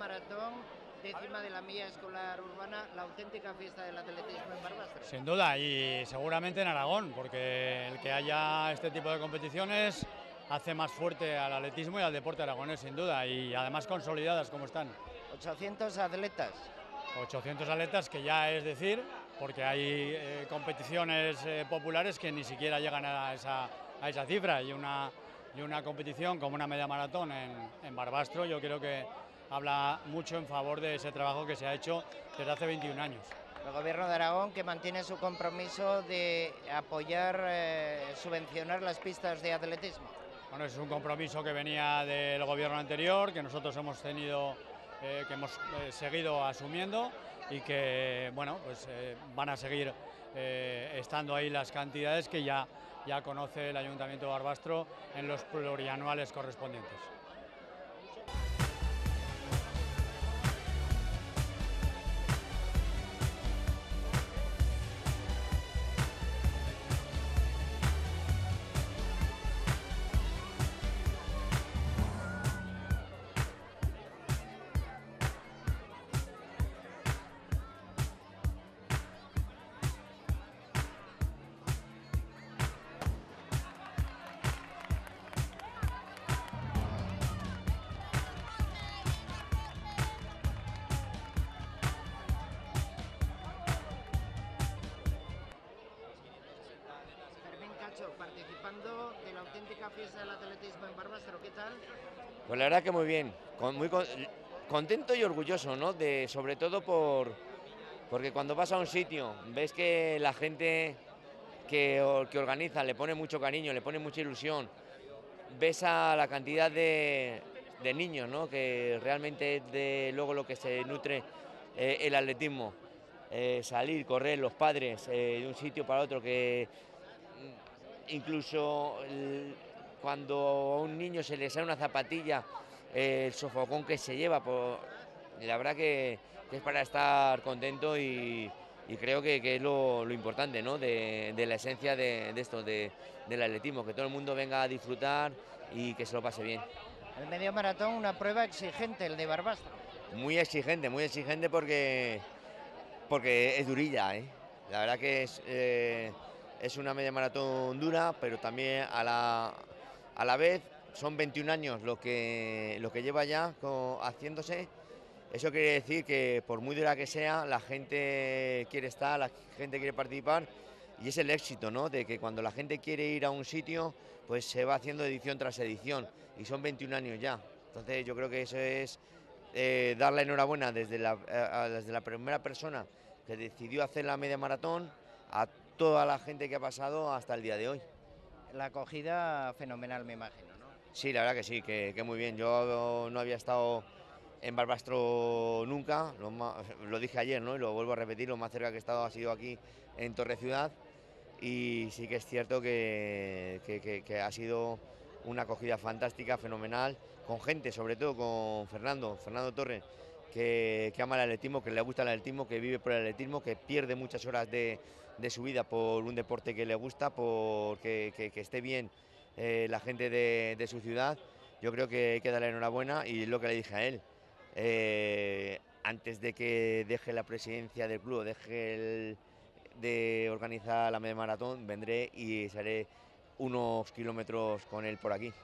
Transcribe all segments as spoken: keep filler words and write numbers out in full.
maratón, décima de la milla escolar urbana, la auténtica fiesta del atletismo en Barbastro. Sin duda, y seguramente en Aragón, porque el que haya este tipo de competiciones hace más fuerte al atletismo y al deporte aragonés, sin duda, y además consolidadas como están. ochocientos atletas. ochocientos atletas, que ya es decir, porque hay eh, competiciones eh, populares que ni siquiera llegan a esa, a esa cifra, y una, y una competición como una media maratón en, en Barbastro, yo creo que habla mucho en favor de ese trabajo que se ha hecho desde hace veintiún años. El Gobierno de Aragón, que mantiene su compromiso de apoyar, eh, subvencionar las pistas de atletismo. Bueno, es un compromiso que venía del gobierno anterior, que nosotros hemos tenido, eh, que hemos eh, seguido asumiendo, y que, bueno, pues eh, van a seguir eh, estando ahí las cantidades que ya, ya conoce el Ayuntamiento de Barbastro en los plurianuales correspondientes. Participando de la auténtica fiesta del atletismo en Barbastro, ¿qué tal? Pues la verdad que muy bien, con, muy con, contento y orgulloso, ¿no? De, sobre todo por, porque cuando vas a un sitio ves que la gente que, que organiza le pone mucho cariño, le pone mucha ilusión, ves a la cantidad de, de niños, ¿no? Que realmente es de luego lo que se nutre eh, el atletismo, eh, salir, correr, los padres eh, de un sitio para otro, que incluso el, cuando a un niño se le sale una zapatilla, eh, el sofocón que se lleva, por, la verdad que, que es para estar contento, y, y creo que, que es lo, lo importante, ¿no? de, de la esencia de, de esto, de, del atletismo, que todo el mundo venga a disfrutar y que se lo pase bien. El medio maratón, una prueba exigente, el de Barbastro. Muy exigente, muy exigente porque, porque es durilla, ¿eh? La verdad que es... Eh, Es una media maratón dura, pero también a la, a la vez son veintiún años lo que, lo que lleva ya con, haciéndose. Eso quiere decir que por muy dura que sea, la gente quiere estar, la gente quiere participar, y es el éxito, ¿no? De que cuando la gente quiere ir a un sitio, pues se va haciendo edición tras edición, y son veintiún años ya. Entonces yo creo que eso es eh, dar la enhorabuena desde la, eh, desde la primera persona que decidió hacer la media maratón a toda la gente que ha pasado hasta el día de hoy. La acogida fenomenal, me imagino, ¿no? Sí, la verdad que sí, que, que muy bien. Yo no había estado en Barbastro nunca, lo, más, lo dije ayer, ¿no? Y lo vuelvo a repetir, lo más cerca que he estado ha sido aquí en Torre Ciudad, y sí que es cierto que, que, que, que ha sido una acogida fantástica, fenomenal, con gente, sobre todo con Fernando, Fernando Torres, Que, que ama el atletismo, que le gusta el atletismo, que vive por el atletismo, que pierde muchas horas de, de su vida por un deporte que le gusta, por que, que, que esté bien eh, la gente de, de su ciudad. Yo creo que hay que darle enhorabuena, y lo que le dije a él, eh, antes de que deje la presidencia del club, deje el, de organizar la media maratón, vendré y haré unos kilómetros con él por aquí.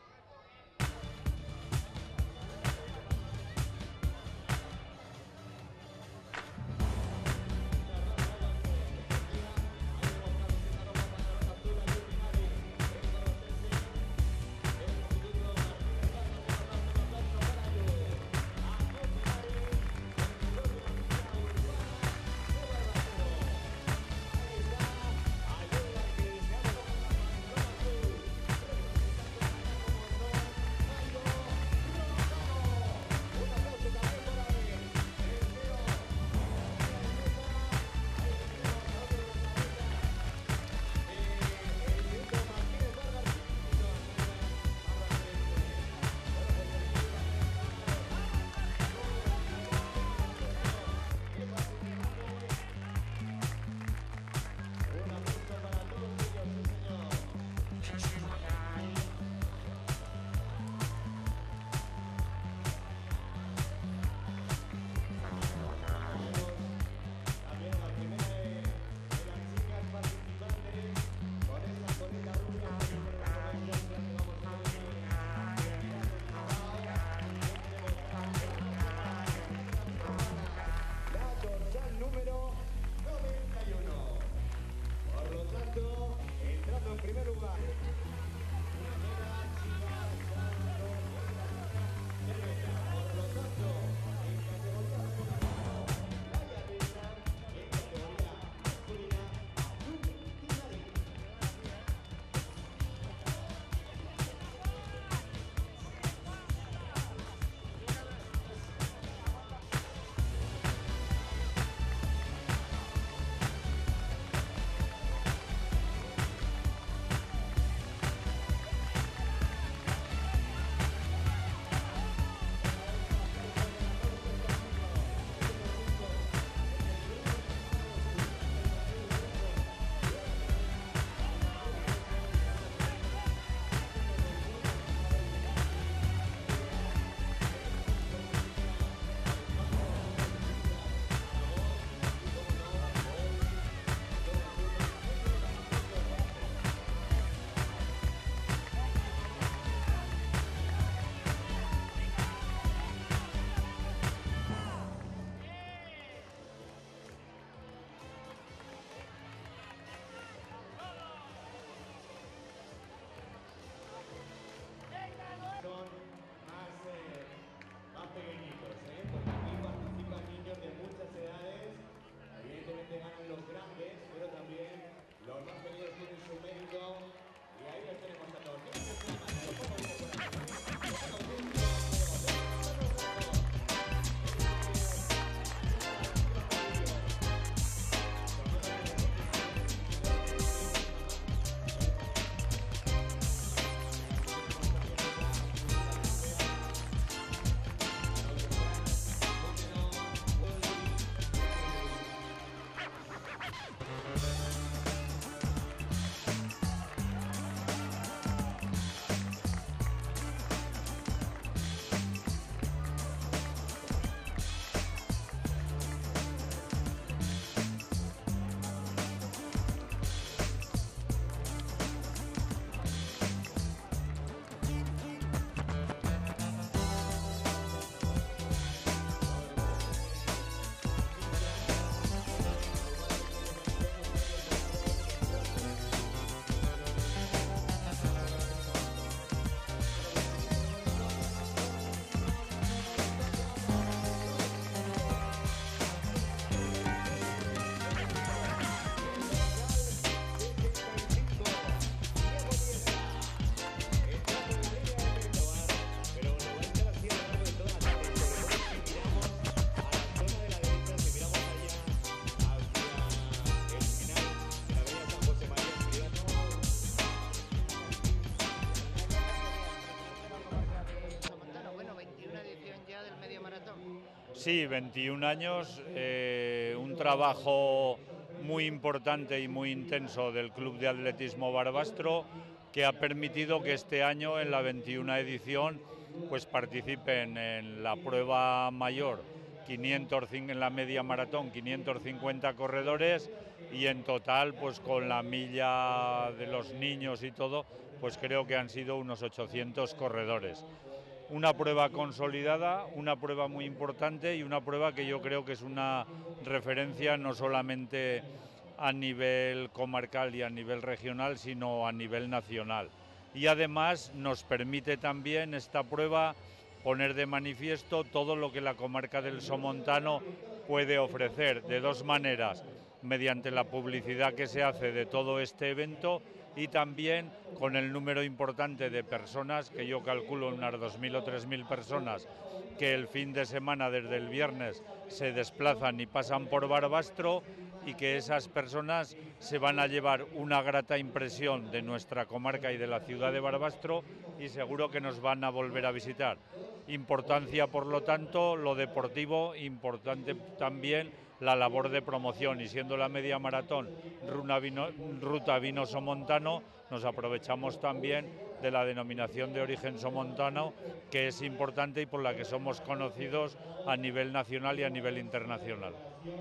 Sí, veintiún años, eh, un trabajo muy importante y muy intenso del Club de Atletismo Barbastro, que ha permitido que este año, en la veintiuna edición, pues participen en la prueba mayor, quinientos, en la media maratón, quinientos cincuenta corredores, y en total, pues con la milla de los niños y todo, pues creo que han sido unos ochocientos corredores. Una prueba consolidada, una prueba muy importante y una prueba que yo creo que es una referencia no solamente a nivel comarcal y a nivel regional, sino a nivel nacional. Y además nos permite también esta prueba poner de manifiesto todo lo que la comarca del Somontano puede ofrecer, de dos maneras: mediante la publicidad que se hace de todo este evento y también con el número importante de personas, que yo calculo unas dos mil o tres mil personas, que el fin de semana, desde el viernes, se desplazan y pasan por Barbastro, y que esas personas se van a llevar una grata impresión de nuestra comarca y de la ciudad de Barbastro, y seguro que nos van a volver a visitar. Importancia, por lo tanto, lo deportivo, importante también la labor de promoción, y siendo la media maratón Vino, Ruta Vino Somontano, nos aprovechamos también de la denominación de origen somontano, que es importante y por la que somos conocidos a nivel nacional y a nivel internacional.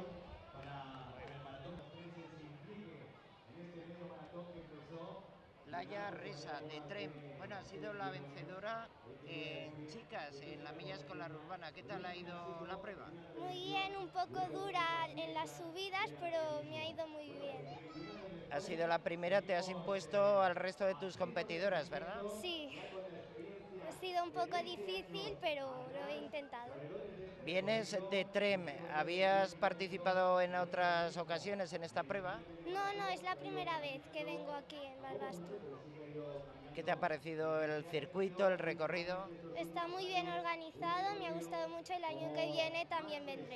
Laia Resa, de Trem, bueno, ha sido la vencedora en chicas, en la milla escolar urbana. ¿Qué tal ha ido la prueba? Muy bien, un poco dura en las subidas, pero me ha ido muy bien. Ha sido la primera, te has impuesto al resto de tus competidoras, ¿verdad? Sí, ha sido un poco difícil, pero lo he intentado. Vienes de Trem, ¿habías participado en otras ocasiones en esta prueba? No, no, es la primera vez que vengo aquí en Barbastro. ¿Qué te ha parecido el circuito, el recorrido? Está muy bien organizado, me ha gustado mucho, el año que viene también vendré.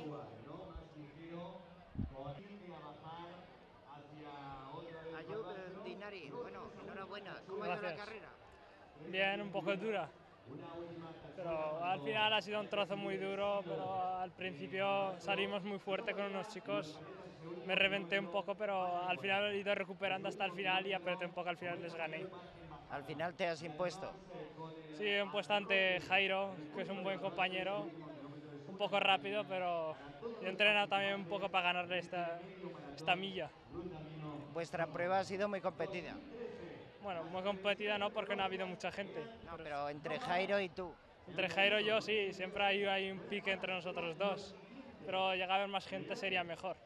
Ayub Dinari, bueno, enhorabuena, ¿cómo ha ido la carrera? Bien, un poco dura, pero al final ha sido un trozo muy duro, pero al principio salimos muy fuerte con unos chicos, me reventé un poco, pero al final he ido recuperando hasta el final y apreté un poco, al final les gané. ¿Al final te has impuesto? Sí, he impuesto ante Jairo, que es un buen compañero, un poco rápido, pero he entrenado también un poco para ganarle esta, esta milla. Vuestra prueba ha sido muy competida. Bueno, muy competida no, porque no ha habido mucha gente. No, pero entre Jairo y tú. Entre Jairo y yo sí, siempre hay, hay un pique entre nosotros dos, pero llegar a haber más gente sería mejor.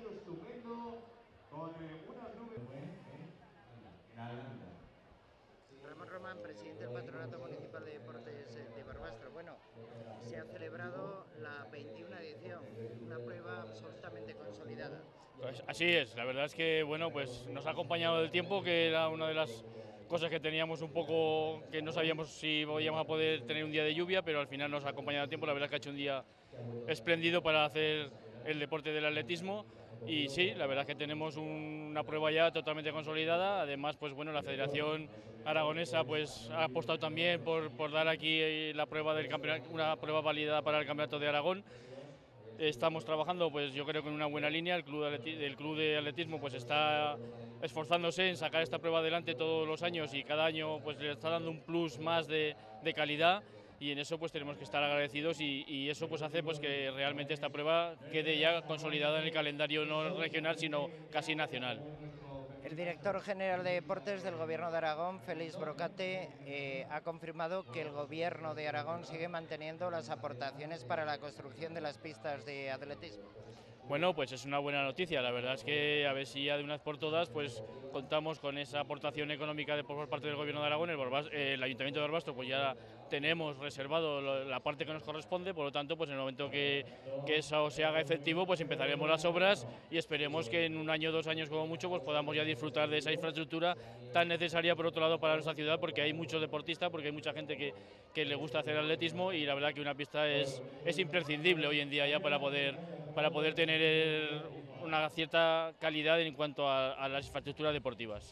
Ramón Román, presidente del Patronato Municipal de Deportes de Barbastro. Bueno, se ha celebrado la veintiuna edición, una prueba absolutamente consolidada. Pues así es, la verdad es que bueno, pues nos ha acompañado el tiempo, que era una de las cosas que teníamos un poco, que no sabíamos si íbamos a poder tener un día de lluvia, pero al final nos ha acompañado el tiempo. La verdad es que ha hecho un día espléndido para hacer el deporte del atletismo, y sí, la verdad es que tenemos un, una prueba ya totalmente consolidada. Además, pues bueno, la Federación Aragonesa pues ha apostado también por, por dar aquí la prueba del campeonato, una prueba válida para el Campeonato de Aragón. Estamos trabajando, pues yo creo que en una buena línea. El club de, el club de atletismo pues está esforzándose en sacar esta prueba adelante todos los años, y cada año pues le está dando un plus más de, de calidad, y en eso pues tenemos que estar agradecidos, y, y eso pues hace pues que realmente esta prueba quede ya consolidada en el calendario no regional, sino casi nacional. El director general de Deportes del Gobierno de Aragón, Félix Brocate, eh, ha confirmado que el Gobierno de Aragón sigue manteniendo las aportaciones para la construcción de las pistas de atletismo. Bueno, pues es una buena noticia. La verdad es que a ver si ya de una vez por todas pues contamos con esa aportación económica de, por parte del Gobierno de Aragón. El, Barbas, eh, el Ayuntamiento de Barbastro pues ya tenemos reservado lo, la parte que nos corresponde, por lo tanto pues en el momento que, que eso se haga efectivo pues empezaremos las obras, y esperemos que en un año, dos años como mucho pues podamos ya disfrutar de esa infraestructura tan necesaria por otro lado para nuestra ciudad, porque hay muchos deportistas, porque hay mucha gente que, que le gusta hacer atletismo, y la verdad que una pista es, es imprescindible hoy en día ya para poder, para poder tener una cierta calidad en cuanto a, a las infraestructuras deportivas.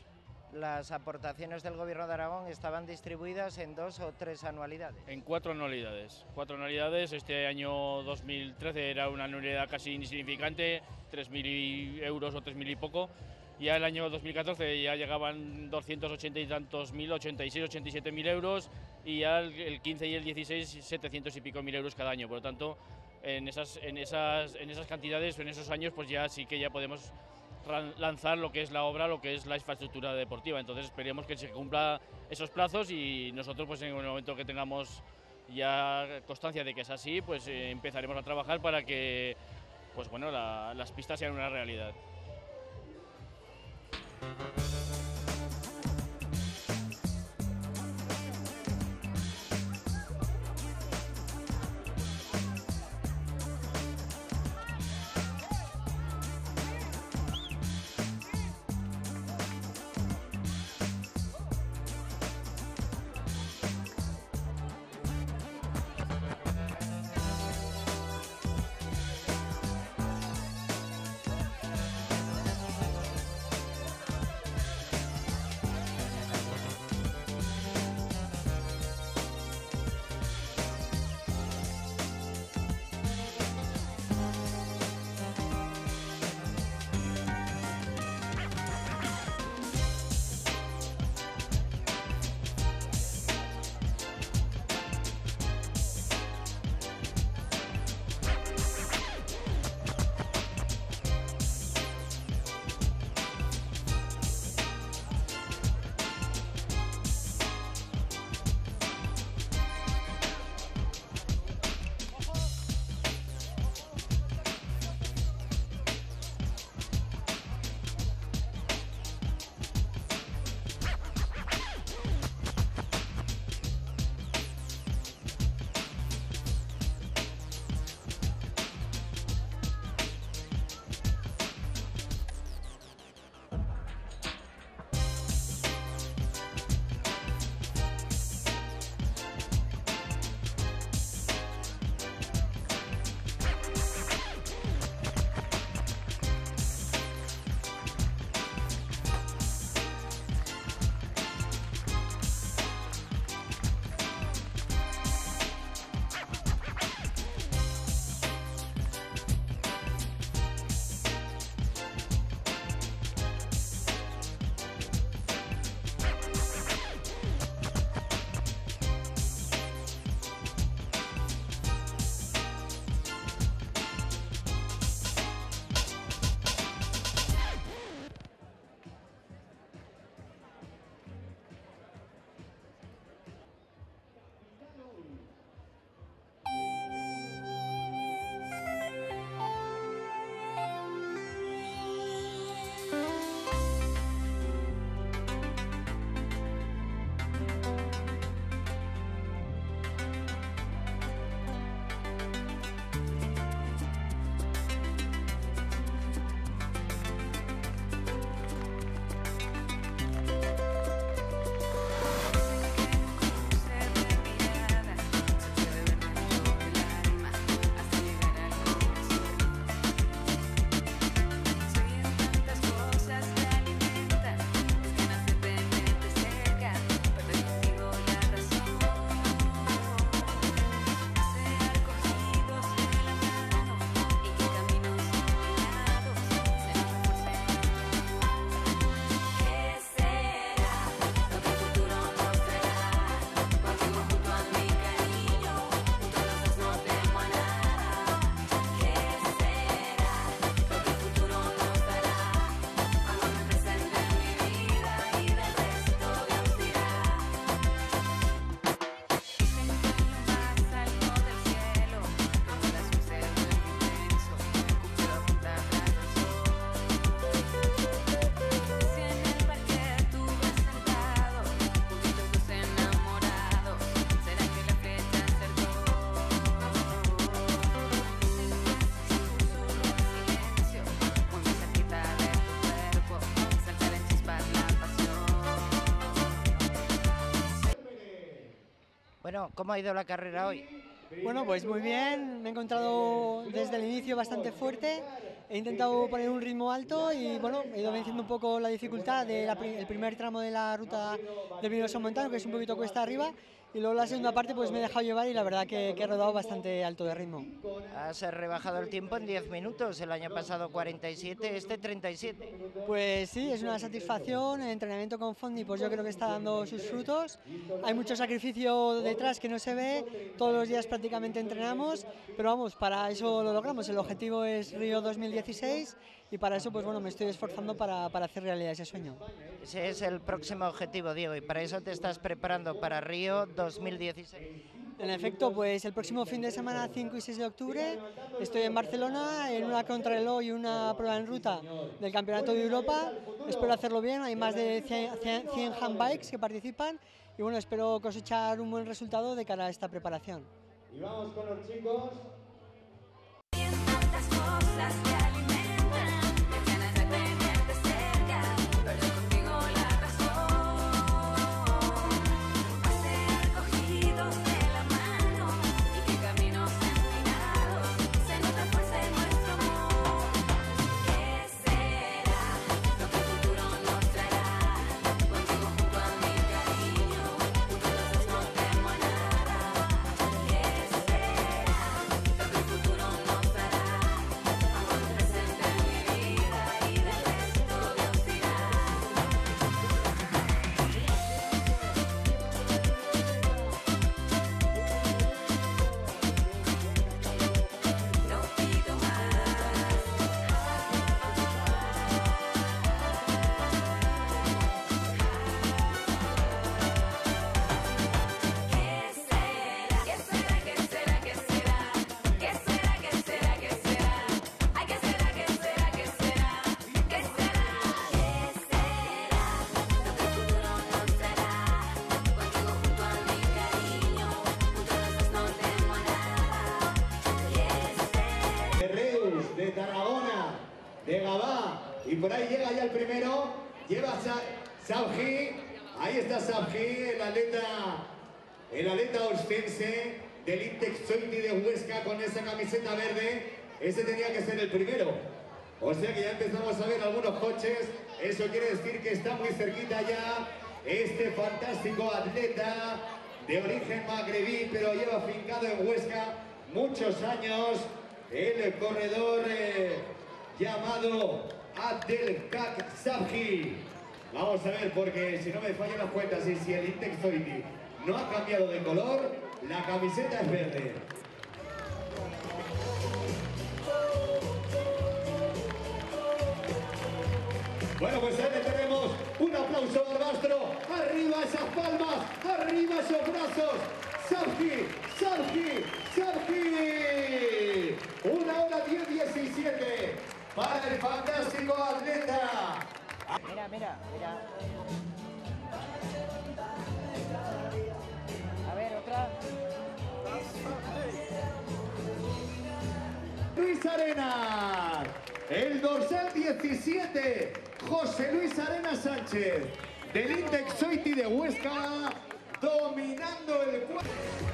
las aportaciones del Gobierno de Aragón estaban distribuidas en dos o tres anualidades. En cuatro anualidades. Cuatro anualidades. Este año dos mil trece era una anualidad casi insignificante, tres mil euros o tres mil y poco. Ya el año dos mil catorce ya llegaban doscientos ochenta y tantos mil, ochenta y seis, ochenta y siete mil euros, y ya el, el quince y el dieciséis, setecientos y pico mil euros cada año. Por lo tanto, en esas, en esas, en esas cantidades o en esos años, pues ya sí que ya podemos lanzar lo que es la obra, lo que es la infraestructura deportiva. Entonces esperemos que se cumpla esos plazos y nosotros, pues en el momento que tengamos ya constancia de que es así, pues eh, empezaremos a trabajar para que, pues bueno, la, las pistas sean una realidad. Bueno, ¿cómo ha ido la carrera hoy? Bueno, pues muy bien, me he encontrado desde el inicio bastante fuerte he intentado poner un ritmo alto y bueno, he ido venciendo un poco la dificultad del primer tramo de la ruta del Vindoso Montano, que es un poquito cuesta arriba, y luego la segunda parte pues me he dejado llevar y la verdad que, que he rodado bastante alto de ritmo. Has rebajado el tiempo en diez minutos, el año pasado cuarenta y siete, este treinta y siete. Pues sí, es una satisfacción, el entrenamiento con Fondi pues yo creo que está dando sus frutos, hay mucho sacrificio detrás que no se ve, todos los días prácticamente entrenamos, pero vamos, para eso lo logramos, el objetivo es Río dos mil dieciséis y para eso pues bueno, me estoy esforzando para, para hacer realidad ese sueño. Ese es el próximo objetivo, Diego, y para eso te estás preparando para Río dos mil dieciséis. En efecto, pues el próximo fin de semana, cinco y seis de octubre, estoy en Barcelona en una contrarreloj y una prueba en ruta del Campeonato de Europa. Espero hacerlo bien, hay más de cien handbikes que participan y bueno, espero cosechar un buen resultado de cara a esta preparación. Y vamos con los chicos. De Tarragona, de Gabá, y por ahí llega ya el primero, lleva Sabji, ahí está Sabji, el atleta, el atleta ostense del Intex Zoiti de Huesca con esa camiseta verde, ese tenía que ser el primero, o sea que ya empezamos a ver algunos coches, eso quiere decir que está muy cerquita ya este fantástico atleta de origen magrebí, pero lleva fincado en Huesca muchos años, el corredor eh, llamado Abdelkak Sabji. Vamos a ver, porque si no me fallan las cuentas y si el Intex Zoiti no ha cambiado de color, la camiseta es verde. Bueno, pues ahí le tenemos un aplauso a Barbastro. Arriba esas palmas, arriba esos brazos. Sabji, Sabji, Sabji. Una hora diez diecisiete para el fantástico atleta. Mira, mira, mira. A ver, otra. Luis Arenas, el dorsal diecisiete, José Luis Arenas Sánchez, del Intex Zoiti de Huesca, dominando el cuerpo.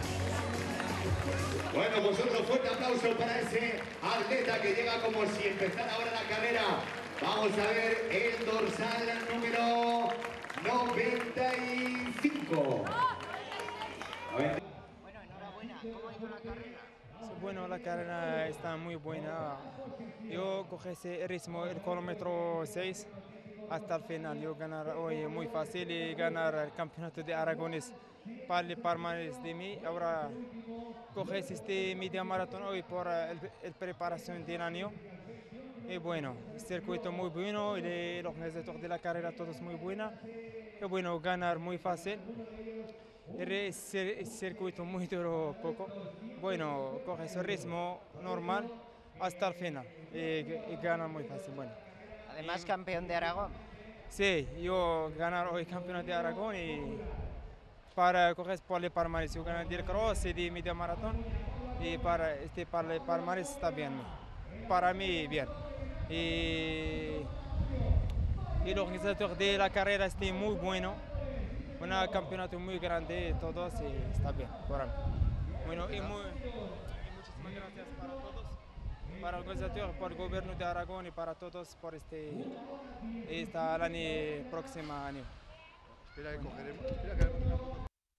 Bueno, pues otro fuerte aplauso para ese atleta que llega como si empezara ahora la carrera. Vamos a ver el dorsal número noventa y cinco. A ver. Bueno, enhorabuena. ¿Cómo ha ido la carrera? Bueno, la carrera está muy buena. Yo cogí ese ritmo, el kilómetro seis hasta el final. Yo ganar hoy muy fácil y ganar el campeonato de Aragones para el palmarés de mí. Ahora cogí este media maratón hoy por el, el preparación del año. Y bueno, el circuito muy bueno, y los organizadores de la carrera todos muy buena. Y bueno, ganar muy fácil. El circuito muy duro poco. Bueno, coge su ritmo normal hasta el final y, y gana muy fácil. Bueno. Además, y, campeón de Aragón. Sí, yo ganar hoy campeonato de Aragón y para coger por el palmarés, yo ganar el cross y de media maratón y para este para el palmarés está bien. Para mí bien. Y, y el organizador de la carrera está muy bueno. Un campeonato muy grande, todos, y está bien para mí. Bueno, y, muy, y muchísimas gracias para todos. para el organizador, por el gobierno de Aragón y para todos por este, esta año, próximo año. Espera que cogeremos. Espera que...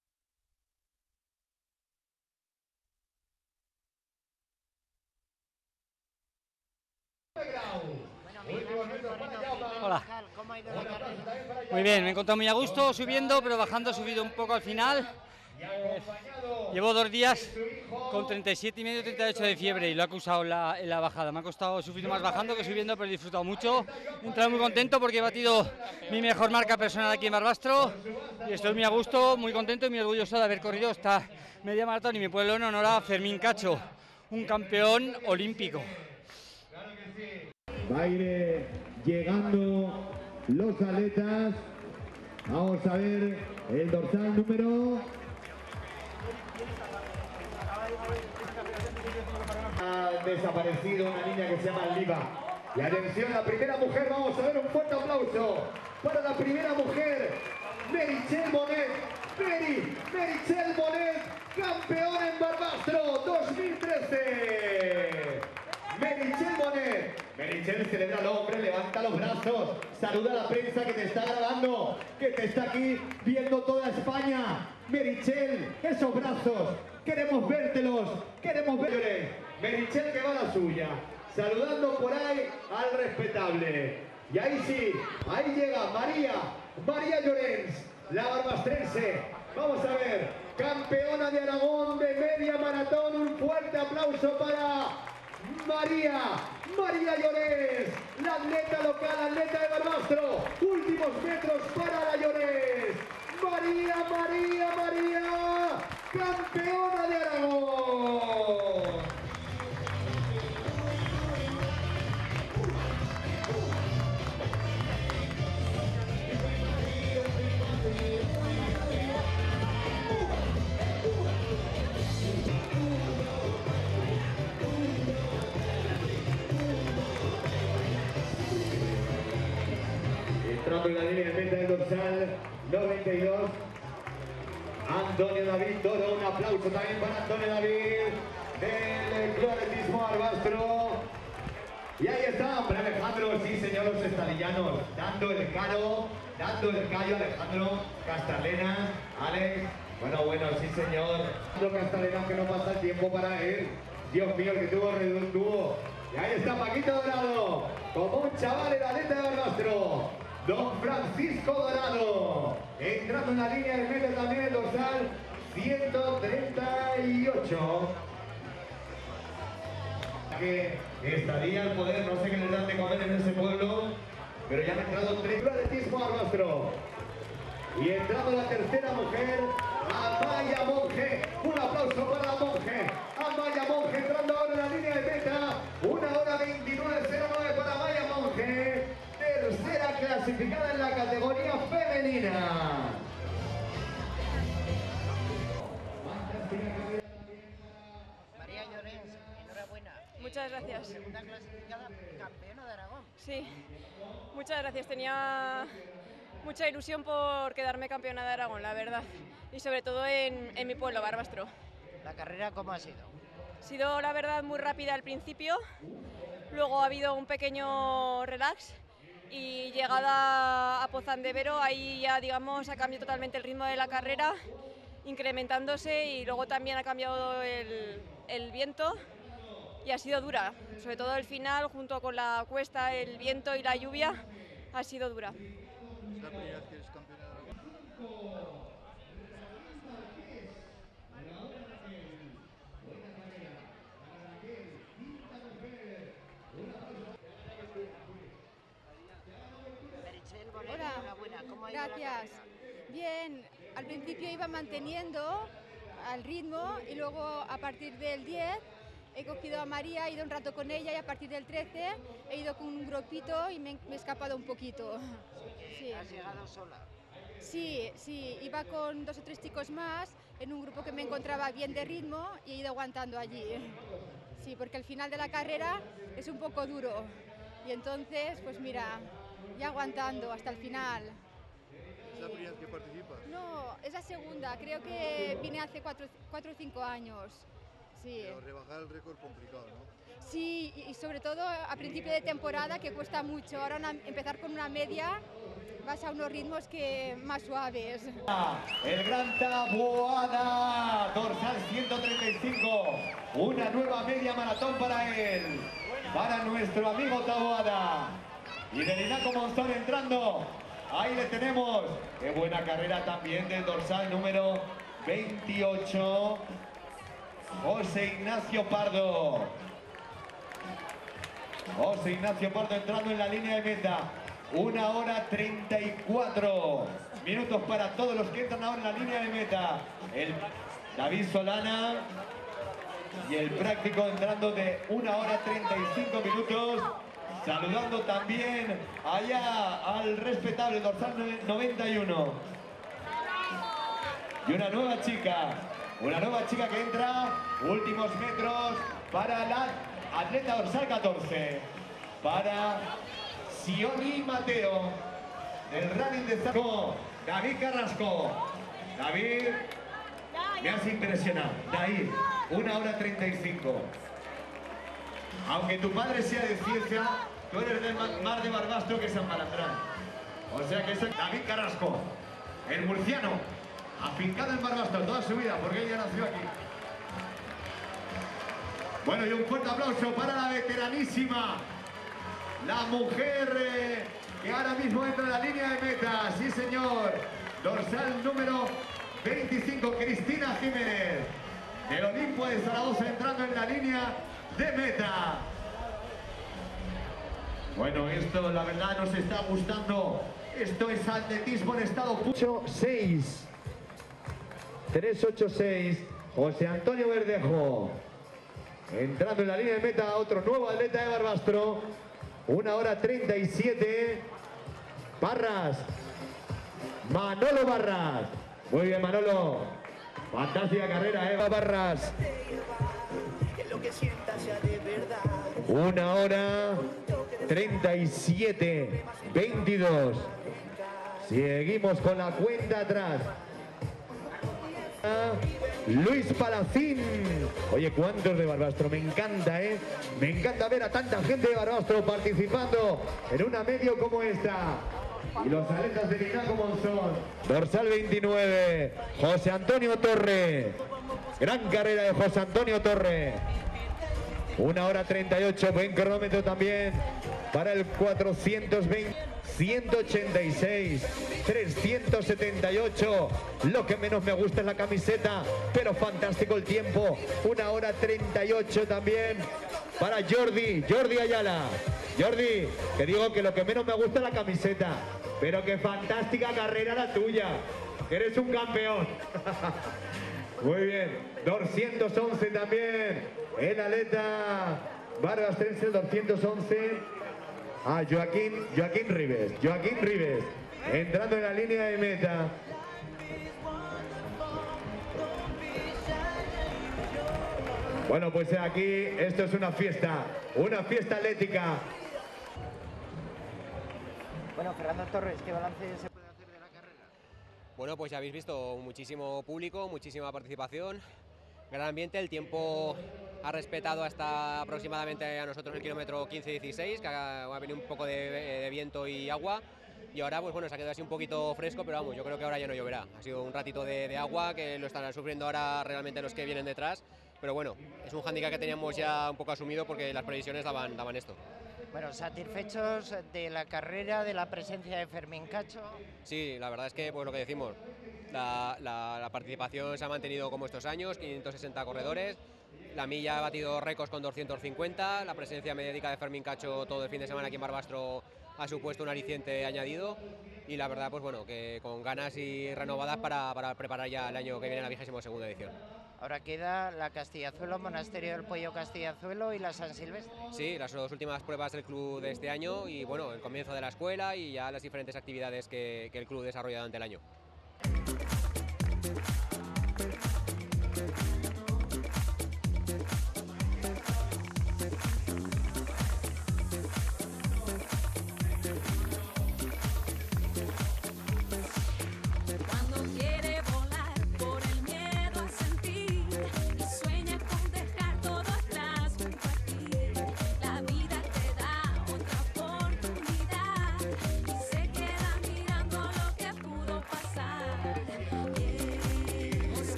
Hola. Muy bien, me he encontrado muy a gusto subiendo, pero bajando he subido un poco al final. Eh, llevo dos días con treinta y siete y medio, treinta y ocho de fiebre y lo ha acusado en la, en la bajada. Me ha costado sufrir más bajando que subiendo, pero he disfrutado mucho. He entrado muy contento porque he batido mi mejor marca personal aquí en Barbastro y estoy muy a gusto, muy contento y muy orgulloso de haber corrido esta media maratón y mi pueblo en honor a Fermín Cacho, un campeón olímpico. Va a ir llegando los atletas. Vamos a ver el dorsal número. Ha desaparecido una niña que se llama Liva. Y atención, la primera mujer, vamos a ver un fuerte aplauso para la primera mujer, Meritxell Bonet. Meri, Meritxell Bonet, campeona en Barbastro dos mil trece. Meritxell Bonet. Meritxell, celebra al hombre, levanta los brazos, saluda a la prensa que te está grabando, que te está aquí viendo toda España. Meritxell, esos brazos, queremos vértelos, queremos verles. Meritxell que va a la suya, saludando por ahí al respetable. Y ahí sí, ahí llega María, María Llorens, la barbastrense. Vamos a ver, campeona de Aragón de media maratón, un fuerte aplauso para María, María Llorens, la atleta local, atleta de Barbastro. Últimos metros para la Llorens. María, María, María, campeona de Aragón. Entrando en la línea de meta del dorsal noventa y dos, Antonio David Toro. Un aplauso también para Antonio David del Club Atletismo Barbastro. Y ahí está, hombre, Alejandro, sí señor, los estadillanos, dando el caro, dando el callo, Alejandro Castarlenas, Alex, bueno, bueno, sí señor, Alejandro Castarlenas, que no pasa el tiempo para él, Dios mío, el que tuvo tuvo. Y ahí está Paquito Dorado, como un chaval en la atleta de Barbastro, Don Francisco Dorado, entrando en la línea de meta también el dorsal ciento treinta y ocho. Que estaría al poder, no sé qué les dan de comer en ese pueblo, pero ya han entrado tres atletismo a Barbastro. Y entrando la tercera mujer, Amaya Monge. Un aplauso para la Monge. Amaya Monge entrando ahora en la línea de meta. Una hora veintinueve cero nueve para Amaya Monge. Tercera clasificada en la categoría femenina. María Llorens, enhorabuena. Muchas gracias. Segunda clasificada, campeona de Aragón. Sí, muchas gracias. Tenía mucha ilusión por quedarme campeona de Aragón, la verdad. Y sobre todo en, en mi pueblo, Barbastro. ¿La carrera cómo ha sido? Ha sido, la verdad, muy rápida al principio. Luego ha habido un pequeño relax. Y llegada a Pozán de Vero, ahí ya, digamos, ha cambiado totalmente el ritmo de la carrera, incrementándose, y luego también ha cambiado el, el viento y ha sido dura. Sobre todo el final, junto con la cuesta, el viento y la lluvia, ha sido dura. ¿Es la primera vez que eres campeona de Aragón? Hola, gracias. Bien, al principio iba manteniendo al ritmo y luego a partir del diez he cogido a María, he ido un rato con ella y a partir del trece he ido con un grupito y me, me he escapado un poquito. Sí. ¿Has llegado sola? Sí, sí, iba con dos o tres chicos más en un grupo que me encontraba bien de ritmo y he ido aguantando allí. Sí, porque el final de la carrera es un poco duro y entonces, pues mira, ya aguantando hasta el final. ¿Es la primera vez que participas? No, es la segunda, creo que vine hace cuatro, cuatro o cinco años. Sí. Pero rebajar el récord complicado, ¿no? Sí, y sobre todo a principio de temporada que cuesta mucho. Ahora una, empezar con una media vas a unos ritmos que más suaves. El Gran Taboada, dorsal ciento treinta y cinco, una nueva media maratón para él, para nuestro amigo Taboada. Y del Inaco Monzón entrando, ahí le tenemos. Qué buena carrera también del dorsal número veintiocho, José Ignacio Pardo. José Ignacio Pardo entrando en la línea de meta. Una hora treinta y cuatro minutos para todos los que entran ahora en la línea de meta. El David Solana y el práctico entrando de una hora treinta y cinco minutos. Saludando también allá al respetable dorsal noventa y uno. Y una nueva chica, una nueva chica que entra, últimos metros para la atleta dorsal catorce, para Sioni Mateo, del running de Zaco, David Carrasco. David, me has impresionado. David, una hora treinta y cinco. Aunque tu padre sea de ciencia, tú eres del mar de Barbastro que San Malatrán. O sea que es David Carrasco, el murciano, afincado en Barbastro toda su vida, porque ella nació aquí. Bueno, y un fuerte aplauso para la veteranísima, la mujer eh, que ahora mismo entra en la línea de meta. Sí, señor. Dorsal número veinticinco, Cristina Jiménez, del Olimpo de Zaragoza, entrando en la línea de meta. Bueno, esto la verdad nos está gustando. Esto es atletismo en estado puro. seis. tres ocho seis. José Antonio Verdejo. Entrando en la línea de meta, otro nuevo atleta de Barbastro. Una hora treinta y siete. Barras. Manolo Barras. Muy bien, Manolo. Fantástica carrera, Eva Barras. Una hora treinta y siete veintidós. Seguimos con la cuenta atrás. Luis Palacín. Oye, ¿cuántos de Barbastro? Me encanta, ¿eh? Me encanta ver a tanta gente de Barbastro participando en una medio como esta. Y los atletas de Inaco Monzón. Dorsal veintinueve, José Antonio Torre. Gran carrera de José Antonio Torre. Una hora treinta y ocho, buen cronómetro también para el cuatrocientos veinte. ciento ochenta y seis, trescientos setenta y ocho. Lo que menos me gusta es la camiseta, pero fantástico el tiempo. Una hora treinta y ocho también para Jordi, Jordi Ayala. Jordi, te digo que lo que menos me gusta es la camiseta, pero que fantástica carrera la tuya. Eres un campeón. Muy bien, doscientos once también. El atleta barbastrense, doscientos once. Ah, Joaquín, Joaquín Rives, Joaquín Rives, entrando en la línea de meta. Bueno, pues aquí esto es una fiesta, una fiesta atlética. Bueno, Fernando Torres, ¿qué balance se puede hacer de la carrera? Bueno, pues ya habéis visto muchísimo público, muchísima participación, gran ambiente, el tiempo ha respetado hasta aproximadamente a nosotros el kilómetro quince dieciséis, que ha, ha venido un poco de, de viento y agua, y ahora pues bueno, se ha quedado así un poquito fresco, pero vamos, yo creo que ahora ya no lloverá. Ha sido un ratito de, de agua que lo están sufriendo ahora realmente los que vienen detrás, pero bueno, es un hándicap que teníamos ya un poco asumido porque las previsiones daban, daban esto. Bueno, ¿satisfechos de la carrera, de la presencia de Fermín Cacho? Sí, la verdad es que pues lo que decimos, la, la, la participación se ha mantenido como estos años, quinientos sesenta corredores, la milla ha batido récords con doscientos cincuenta, la presencia mediática de Fermín Cacho todo el fin de semana aquí en Barbastro ha supuesto un aliciente añadido y la verdad pues bueno, que con ganas y renovadas para, para preparar ya el año que viene la vigésima segunda edición. Ahora queda la Castillazuelo, Monasterio del Pollo Castillazuelo y la San Silvestre. Sí, las dos últimas pruebas del club de este año y bueno, el comienzo de la escuela y ya las diferentes actividades que, que el club desarrolla durante el año.